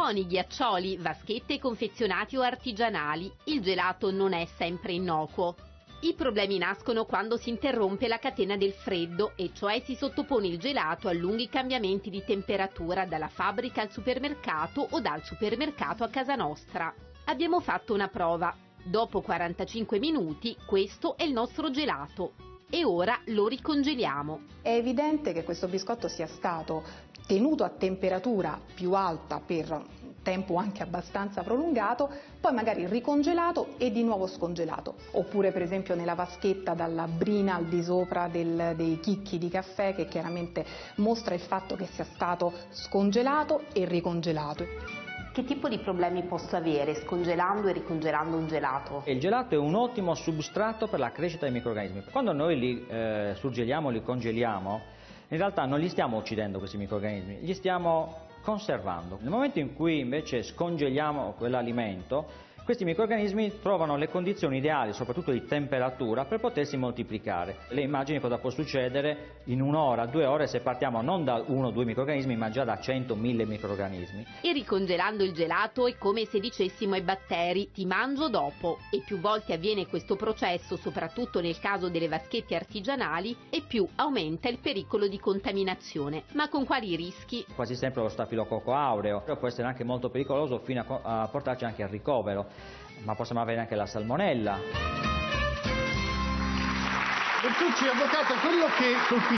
Buoni ghiaccioli, vaschette confezionati o artigianali, il gelato non è sempre innocuo. I problemi nascono quando si interrompe la catena del freddo, e cioè si sottopone il gelato a lunghi cambiamenti di temperatura dalla fabbrica al supermercato o dal supermercato a casa nostra. Abbiamo fatto una prova. Dopo 45 minuti questo è il nostro gelato. E ora lo ricongeliamo. È evidente che questo biscotto sia stato tenuto a temperatura più alta per un tempo anche abbastanza prolungato, poi magari ricongelato e di nuovo scongelato. Oppure per esempio nella vaschetta dalla brina al di sopra dei chicchi di caffè, che chiaramente mostra il fatto che sia stato scongelato e ricongelato. Che tipo di problemi posso avere scongelando e ricongelando un gelato? Il gelato è un ottimo substrato per la crescita dei microrganismi. Quando noi li surgeliamo, li congeliamo, in realtà non li stiamo uccidendo questi microrganismi, li stiamo conservando. Nel momento in cui invece scongeliamo quell'alimento, questi microrganismi trovano le condizioni ideali, soprattutto di temperatura, per potersi moltiplicare. Le immagini cosa può succedere in un'ora, 2 ore, se partiamo non da 1 o 2 microrganismi, ma già da 100.000 microrganismi. E ricongelando il gelato è come se dicessimo ai batteri: ti mangio dopo. E più volte avviene questo processo, soprattutto nel caso delle vaschette artigianali, e più aumenta il pericolo di contaminazione. Ma con quali rischi? Quasi sempre lo stafilococco aureo, però può essere anche molto pericoloso fino a portarci anche al ricovero. Ma possiamo avere anche la salmonella. Bertucci, avvocato, quello che colpisce